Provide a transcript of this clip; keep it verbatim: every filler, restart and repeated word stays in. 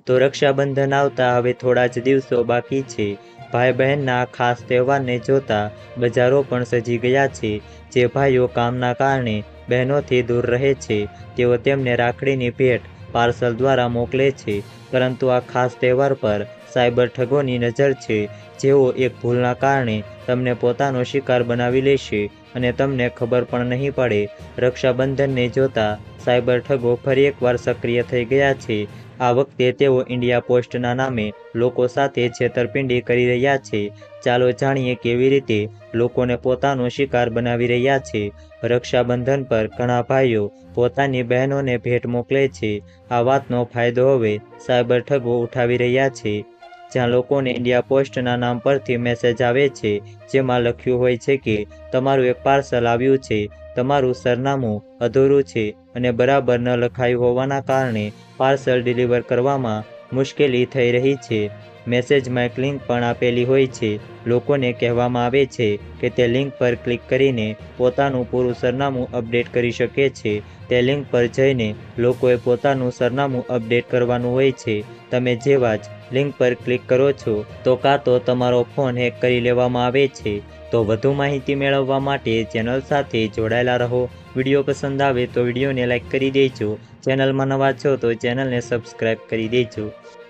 તો રક્ષાબંધન આવતા હવે થોડા જ દિવસો બાકી છે। ભાઈ બહેનના આ ખાસ તહેવારને જોતા બજારો પણ સજી ગયા છે। જે ભાઈઓ કામના કારણે બહેનોથી દૂર રહે છે તેઓ તેમને રાખડીની ભેટ પાર્સલ દ્વારા મોકલે છે, પરંતુ આ ખાસ તહેવાર પર સાયબર ઠગોની નજર છે, જેઓ એક ભૂલના કારણે તમને પોતાનો શિકાર બનાવી લેશે અને તમને ખબર પણ નહીં પડે। રક્ષાબંધનને જોતા સાયબર ઠગો ફરી એકવાર સક્રિય થઈ ગયા છે। આ વખતે તેઓ ઇન્ડિયા પોસ્ટના નામે લોકો સાથે છેતરપિંડી કરી રહ્યા છે। ચાલો જાણીએ કેવી રીતે લોકોને પોતાનો શિકાર બનાવી રહ્યા છે। રક્ષાબંધન પર ઘણા ભાઈઓ પોતાની બહેનોને ભેટ મોકલે છે। આ વાતનો ફાયદો હવે સાયબર ઠગો ઉઠાવી રહ્યા છે, જ્યાં લોકોને ઇન્ડિયા પોસ્ટના નામ પરથી મેસેજ આવે છે, જેમાં લખ્યું હોય છે કે તમારું એક પાર્સલ આવ્યું છે, તમારું સરનામું અધૂરું છે અને બરાબર ન લખાયું હોવાના કારણે પાર્સલ ડિલિવર કરવામાં મુશ્કેલી થઈ રહી છે। મેસેજમાં એક લિંક પણ આપેલી હોય છે। લોકોને કહેવામાં આવે છે કે તે લિંક પર ક્લિક કરીને પોતાનું પૂરું સરનામું અપડેટ કરી શકે છે। તે લિંક પર જઈને લોકોએ પોતાનું સરનામું અપડેટ કરવાનું હોય છે। તમે જેવા જ લિંક પર ક્લિક કરો છો તો કાં તો તમારો ફોન હેક કરી લેવામાં આવે છે। તો વધુ માહિતી મેળવવા માટે ચેનલ સાથે જોડાયેલા રહો। વિડીયો પસંદ આવે તો વિડીયોને લાઇક કરી દેજો। ચેનલમાં નવા છો તો ચેનલને સબસ્ક્રાઇબ કરી દેજો।